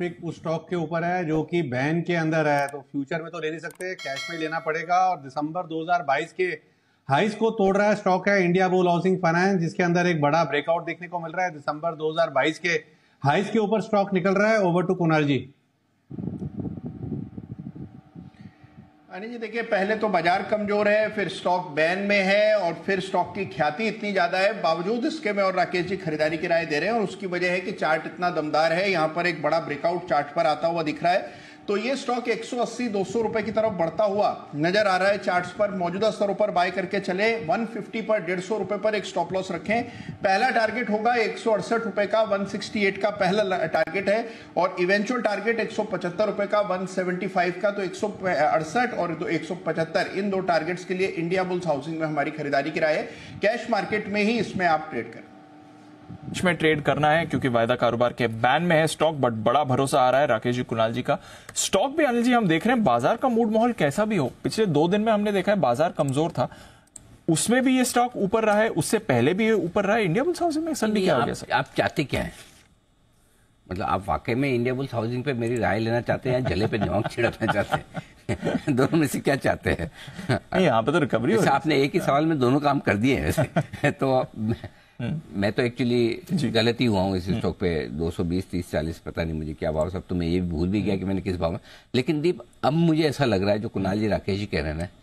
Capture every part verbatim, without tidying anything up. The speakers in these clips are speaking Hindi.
पिक उस स्टॉक के ऊपर है जो कि बैन के अंदर है, तो फ्यूचर में तो ले नहीं सकते, कैश में लेना पड़ेगा। और दिसंबर दो हज़ार बाईस के हाइस को तोड़ रहा है स्टॉक है इंडिया बुल हाउसिंग फाइनेंस, जिसके अंदर एक बड़ा ब्रेकआउट देखने को मिल रहा है। दिसंबर दो हज़ार बाईस के हाइस के ऊपर स्टॉक निकल रहा है। Over to Kunal ji. अनिल जी देखिए, पहले तो बाजार कमजोर है, फिर स्टॉक बैन में है और फिर स्टॉक की ख्याति इतनी ज्यादा है, बावजूद इसके मैं और राकेश जी खरीदारी की राय दे रहे हैं। और उसकी वजह है कि चार्ट इतना दमदार है, यहां पर एक बड़ा ब्रेकआउट चार्ट पर आता हुआ दिख रहा है। तो ये स्टॉक एक सौ अस्सी दो सौ रुपए की तरफ बढ़ता हुआ नजर आ रहा है चार्ट्स पर। मौजूदा स्तरों पर बाय करके चले, एक सौ पचास पर डेढ़ सौ रुपए पर एक स्टॉप लॉस रखें। पहला टारगेट होगा एक सौ अड़सठ रुपए का, एक सौ अड़सठ का पहला टारगेट है। और इवेंचुअल टारगेट एक सौ पचहत्तर रुपए का, एक सौ पचहत्तर का। तो एक सौ अड़सठ और एक सौ पचहत्तर, इन दो टारगेट्स के लिए इंडिया बुल्स हाउसिंग में हमारी खरीदारी की राय है। कैश मार्केट में ही इसमें आप ट्रेड करें, में ट्रेड करना है क्योंकि वायदा कारोबार के बैन में है स्टॉक, बट बड़ा भरोसा आ रहा है राकेश जी कुणाल जी का। स्टॉक भी अनिल जी हम देख रहे हैं, बाजार का मूड माहौल कैसा भी हो, पिछले दो दिन में हमने देखा है बाजार कमजोर था, उसमें भी ये स्टॉक ऊपर रहा है, उससे पहले भी ये ऊपर रहा है। इंडिया बुल्स हाउसिंग में सर क्या हो गया सर? आप चाहते क्या है? मतलब आप वाकई में इंडिया बुल्स हाउसिंग पे मेरी राय लेना चाहते हैं या जले पे नमक छिड़कना चाहते हैं? दोनों में से क्या चाहते हैं? यहाँ पे तो रिकवरी हो, आपने एक ही सवाल में दोनों काम कर दिए हैं वैसे। तो मैं तो एक्चुअली गलत ही हुआ हूँ इस स्टॉक पे। दो सौ बीस तीस चालीस पता नहीं मुझे क्या भाव, सब तो मैं ये भी भूल भी गया कि मैंने किस भाव में। लेकिन दीप, अब मुझे ऐसा लग रहा है जो कुणाल जी राकेश जी कह रहे हैं ना,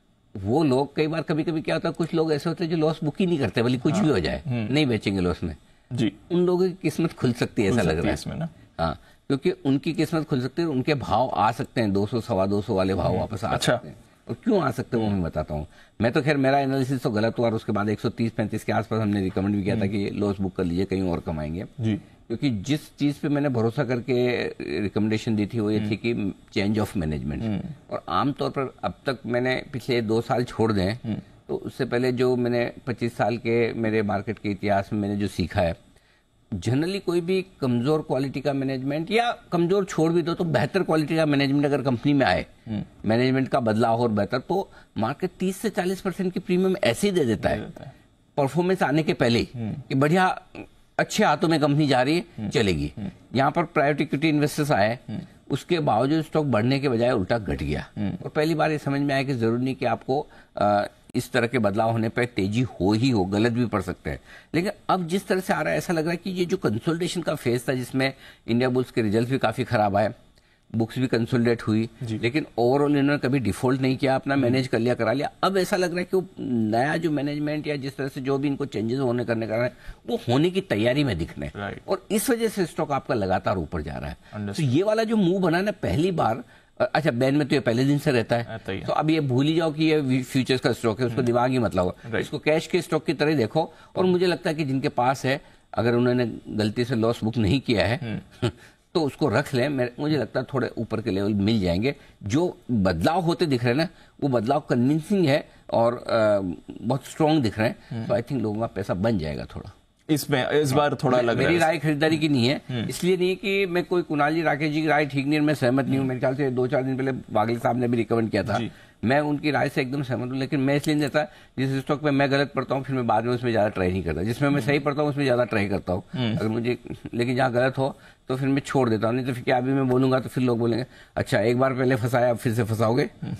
वो लोग कई बार कभी कभी क्या होता है, कुछ लोग ऐसे होते हैं जो लॉस बुक ही नहीं करते, भले कुछ भी हो जाए नहीं बेचेंगे लॉस में जी। उन लोगों की किस्मत खुल सकती है, ऐसा लग रहा है इसमें ना। हाँ, क्योंकि उनकी किस्मत खुल सकती है, उनके भाव आ सकते हैं, दो सौ सवा दो सौ वाले भाव वापस आ सकते हैं। और क्यों आ सकते हैं वो मैं बताता हूँ। मैं तो खैर मेरा एनालिसिस तो गलत हुआ और उसके बाद एक सौ तीस पैंतीस के आसपास हमने रिकमेंड भी किया था कि लॉस बुक कर लीजिए, कहीं और कमाएंगे जी। क्योंकि जिस चीज पे मैंने भरोसा करके रिकमेंडेशन दी थी वो ये थी कि चेंज ऑफ मैनेजमेंट। और आमतौर पर अब तक मैंने पिछले दो साल छोड़ दें तो उससे पहले जो मैंने पच्चीस साल के मेरे मार्केट के इतिहास में मैंने जो सीखा है, जनरली कोई भी कमजोर क्वालिटी का मैनेजमेंट या कमजोर छोड़ भी दो तो बेहतर क्वालिटी का मैनेजमेंट अगर कंपनी में आए, मैनेजमेंट का बदलाव और बेहतर, तो मार्केट तीस से चालीस परसेंट की प्रीमियम ऐसे ही दे देता है परफॉर्मेंस आने के पहले कि बढ़िया अच्छे हाथों में कंपनी जा रही है, चलेगी। यहाँ पर प्राइवेट इक्विटी इन्वेस्टर्स आए, उसके बावजूद स्टॉक बढ़ने के बजाय उल्टा घट गया। और पहली बार ये समझ में आया कि जरूरी नहीं कि आपको आ, इस तरह के बदलाव होने पर तेजी हो ही हो, गलत भी पड़ सकते हैं। लेकिन अब जिस तरह से आ रहा है, ऐसा लग रहा है कि ये जो कंसोलिडेशन का फेज था जिसमें इंडिया बुल्स के रिजल्ट भी काफी खराब आए, बुक्स भी कंसोलिडेट हुई, लेकिन ओवरऑल इन्होंने कभी डिफॉल्ट नहीं किया, अपना मैनेज कर लिया, करा लिया। अब ऐसा लग रहा है कि वो नया जो मैनेजमेंट या जिस तरह से जो भी इनको चेंजेस होने करने का है वो होने की तैयारी में दिख रहे हैं, और इस वजह से स्टॉक आपका लगातार ऊपर जा रहा है। तो ये वाला जो मूव बना ना पहली बार, अच्छा बैन में तो ये पहले दिन से रहता है, तो अब ये भूल ही जाओ कि ये फ्यूचर्स का स्टॉक है, उसको दिमाग ही मत लगाओ, इसको कैश के स्टॉक की तरह देखो। और मुझे लगता है कि जिनके पास है, अगर उन्होंने गलती से लॉस बुक नहीं किया है तो उसको रख लें। मुझे लगता है थोड़े ऊपर के लेवल मिल जाएंगे। जो बदलाव होते दिख रहे हैं ना, वो बदलाव कन्विंसिंग है और आ, बहुत स्ट्रांग दिख रहे हैं। तो आई थिंक लोगों का पैसा बन जाएगा थोड़ा इसमें इस बार थोड़ा लग मेरी राय खरीदारी की नहीं है, इसलिए नहीं कि मैं कोई कुणाल जी राकेश जी की राय ठीक नहीं है, मैं सहमत नहीं हूँ। मेरे ख्याल से दो चार दिन पहले वागले साहब ने भी रिकमेंड किया था, मैं उनकी राय से एकदम सहमत हूँ। लेकिन मैं इसलिए नहीं देता, जिस स्टॉक पे मैं गलत पढ़ता हूँ फिर मैं बाद में उसमें ज्यादा ट्राई नहीं करता, जिसमें मैं सही पढ़ता हूँ उसमें ज्यादा ट्राई करता हूँ अगर मुझे। लेकिन जहाँ गलत हो तो फिर मैं छोड़ देता हूँ, नहीं तो फिर क्या अभी मैं बोलूंगा तो फिर लोग बोलेंगे अच्छा एक बार पहले फंसाया अब फिर से फंसाओगे।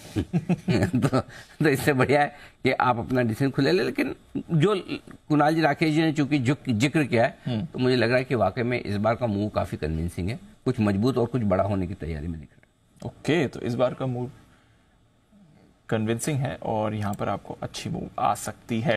तो, तो इससे बढ़िया है कि आप अपना डिसीजन खुले ले। लेकिन जो कुणाल जी राकेश जी ने चूंकि जिक्र किया है, तो मुझे लग रहा है कि वाकई में इस बार का मूव काफी कन्विंसिंग है, कुछ मजबूत और कुछ बड़ा होने की तैयारी में दिख रहा है। ओके, तो इस बार का मूव कन्विंसिंग है और यहाँ पर आपको अच्छी मूव आ सकती है।